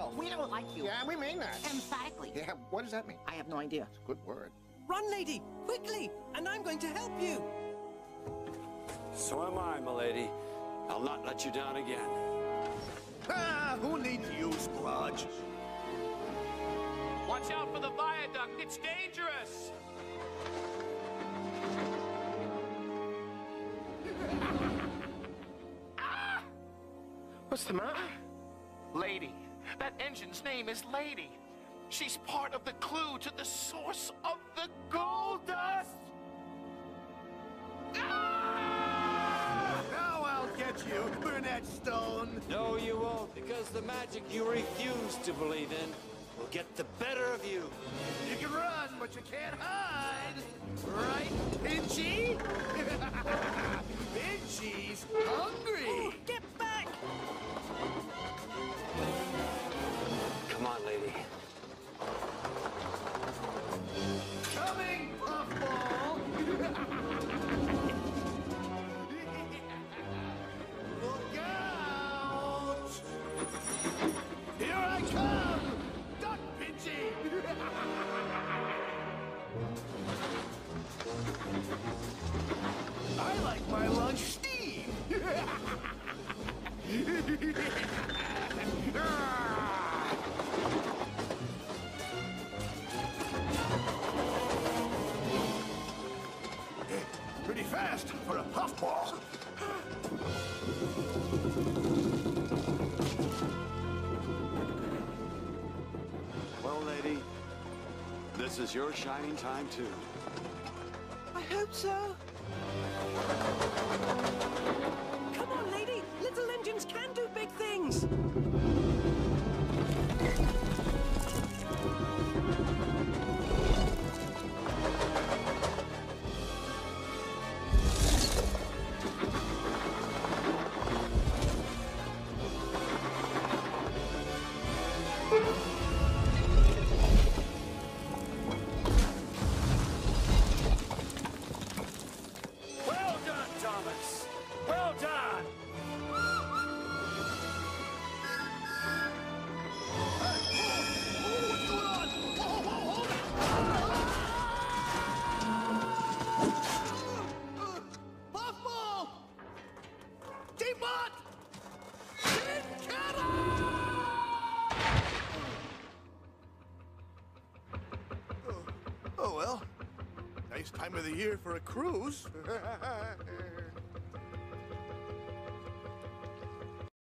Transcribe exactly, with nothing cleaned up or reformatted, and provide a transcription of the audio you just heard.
No, we don't like you. Yeah, we mean that. Emphatically. Yeah, what does that mean? I have no idea. It's a good word. Run, lady, quickly, and I'm going to help you. So am I, milady. I'll not let you down again. Ah, who needs you, Scrooge? Watch out for the viaduct. It's dangerous. Ah! What's the matter? Lady. That engine's name is Lady. She's part of the clue to the source of the gold dust. Ah! Now I'll get you, Burnett Stone. No, you won't, because the magic you refuse to believe in will get the better of you. You can run, but you can't hide. Right, Pinchy? Pinchy's hungry. Get back! Come on, lady. Coming, Puffball! Look out! Here I come! Duck, Pinchy! I like my lunch steamed! Pretty fast for a puffball. Well, lady, this is your shining time, too. I hope so. Come on, lady. Little engines can do big things. Well done, Thomas. Well done. What's going on? Whoa, whoa, hold it! Puffball! Teapot! Tin Kettle! Oh, oh well. Nice time of the year for a cruise.